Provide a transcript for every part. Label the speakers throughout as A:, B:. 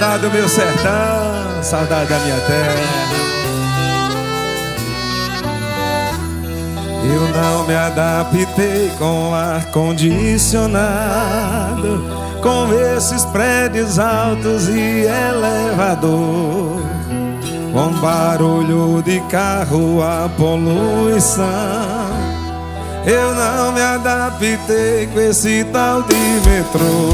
A: Saudade do meu sertão, saudade da minha terra. Eu não me adaptei com ar-condicionado, com esses prédios altos e elevador, com barulho de carro, a poluição. Eu não me adaptei com esse tal de metrô.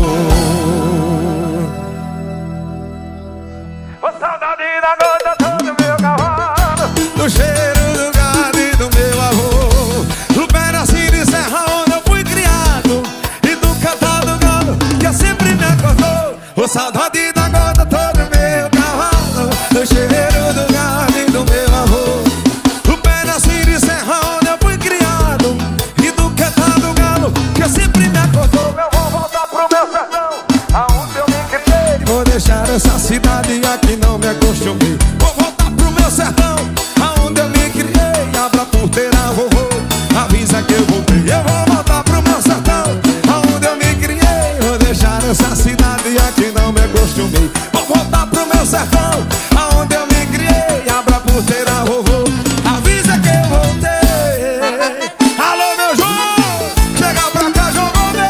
B: Ô saudade da gota do meu cavalo,
A: Do cheiro do gado e do meu avô, do pedacinho de serra onde eu fui criado, e do cantar do galo que sempre me acordou. Ô saudade da gota do meu cavalo, do cheiro do gado e do meu avô, do pedacinho de serra onde eu fui criado, e do cantar do galo que sempre me acordou.
B: eu vou voltar pro meu sertão, aonde eu me criei.
A: Vou deixar essa cidade aqui, não me acostumei. Vou voltar pro meu sertão, aonde eu me criei. Abra a porteira, vovô, avisa que eu voltei. Eu vou voltar pro meu sertão, aonde eu me criei. Vou deixar essa cidade aqui, não me acostumei. Vou voltar pro meu sertão, aonde eu me criei. Abra a porteira, vovô, avisa que eu voltei. Alô, meu João, chega pra cá, João Gomes.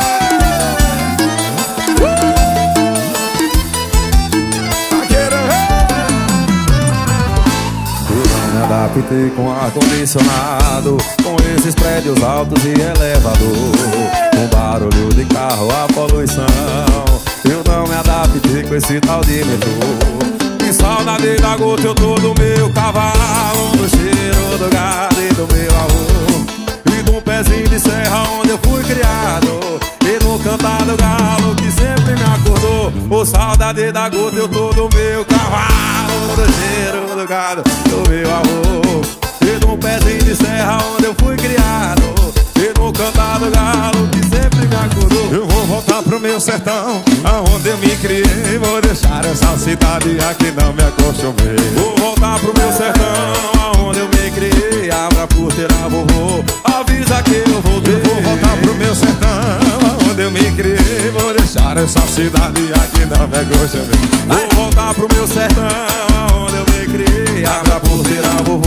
A: Eu não me adaptei com ar-condicionado, com esses prédios altos e elevador, com barulho de carro, a poluição. Eu não me adaptei com esse tal de metrô. Que saudade da gota eu tô do meu cavalo, do cheiro do gado e do meu avô, e do pezinho de serra onde eu fui criado, e do cantar do galo que sempre me acordou. Ô saudade da gota eu tô do meu cavalo, do cheiro do gado do meu avô, e do pezinho de serra onde eu fui criado, e do cantar do galo que sempre me acordou. Eu vou voltar pro meu sertão, aonde eu me criei. Vou deixar essa cidade aqui, não me acostumei. Vou voltar pro meu sertão, aonde eu me criei. Abra a porteira, vovô, avisa que eu voltei. Eu vou voltar pro meu sertão, aonde eu me criei. Vou deixar essa cidade aqui, não me acostumei. Vou voltar pro meu sertão, aonde eu me criei. Abra a porteira, vovô,